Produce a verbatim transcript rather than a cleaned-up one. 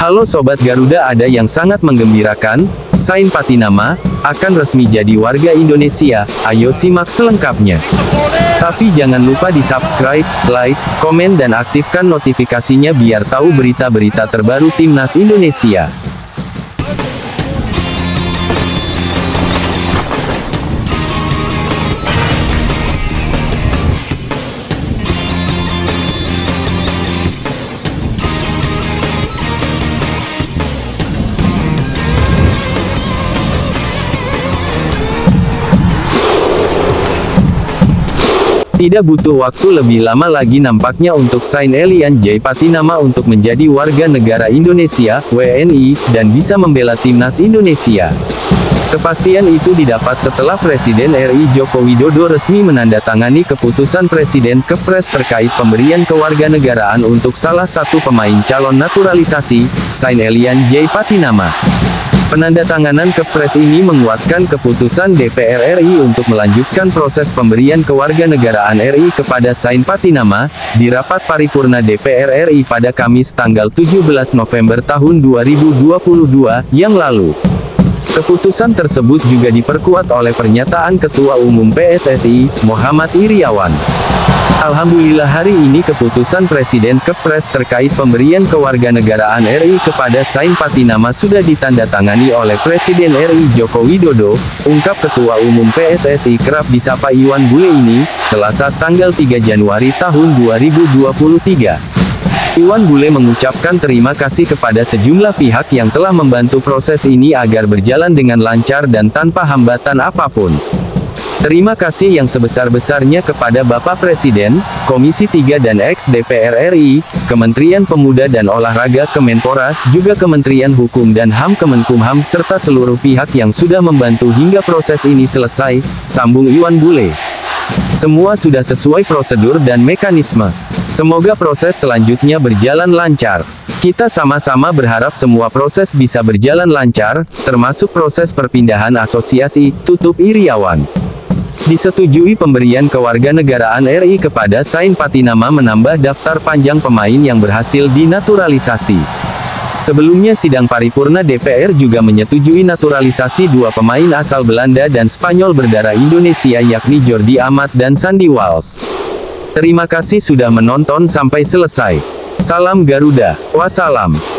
Halo Sobat Garuda, ada yang sangat menggembirakan, Sain Patinama akan resmi jadi warga Indonesia. Ayo simak selengkapnya. Tapi jangan lupa di subscribe, like, komen dan aktifkan notifikasinya biar tahu berita-berita terbaru Timnas Indonesia. Tidak butuh waktu lebih lama lagi nampaknya untuk Sain Elian Jai Patinama untuk menjadi warga negara Indonesia, W N I, dan bisa membela Timnas Indonesia. Kepastian itu didapat setelah Presiden R I Joko Widodo resmi menandatangani keputusan Presiden Kepres terkait pemberian kewarganegaraan untuk salah satu pemain calon naturalisasi, Sain Elian Jai Patinama. Penandatanganan Kepres ini menguatkan keputusan D P R R I untuk melanjutkan proses pemberian kewarganegaraan R I kepada Sain Patinama, di rapat paripurna D P R R I pada Kamis tanggal tujuh belas November tahun dua ribu dua puluh dua, yang lalu. Keputusan tersebut juga diperkuat oleh pernyataan Ketua Umum P S S I, Muhammad Iryawan. Alhamdulillah hari ini keputusan Presiden Kepres terkait pemberian kewarganegaraan R I kepada Sain Patinama sudah ditandatangani oleh Presiden R I Joko Widodo, ungkap Ketua Umum P S S I kerap disapa Iwan Bule ini, Selasa tanggal tiga Januari tahun dua ribu dua puluh tiga. Iwan Bule mengucapkan terima kasih kepada sejumlah pihak yang telah membantu proses ini agar berjalan dengan lancar dan tanpa hambatan apapun. Terima kasih yang sebesar-besarnya kepada Bapak Presiden, Komisi tiga dan ex-D P R R I, Kementerian Pemuda dan Olahraga Kemenpora, juga Kementerian Hukum dan H A M Kemenkumham, serta seluruh pihak yang sudah membantu hingga proses ini selesai, sambung Iwan Bule. Semua sudah sesuai prosedur dan mekanisme. Semoga proses selanjutnya berjalan lancar. Kita sama-sama berharap semua proses bisa berjalan lancar, termasuk proses perpindahan asosiasi, tutup Iryawan. Disetujui pemberian kewarganegaraan R I kepada Sain Patinama menambah daftar panjang pemain yang berhasil dinaturalisasi. Sebelumnya sidang paripurna D P R juga menyetujui naturalisasi dua pemain asal Belanda dan Spanyol berdarah Indonesia yakni Jordi Amat dan Sandy Walsh. Terima kasih sudah menonton sampai selesai. Salam Garuda, wassalam.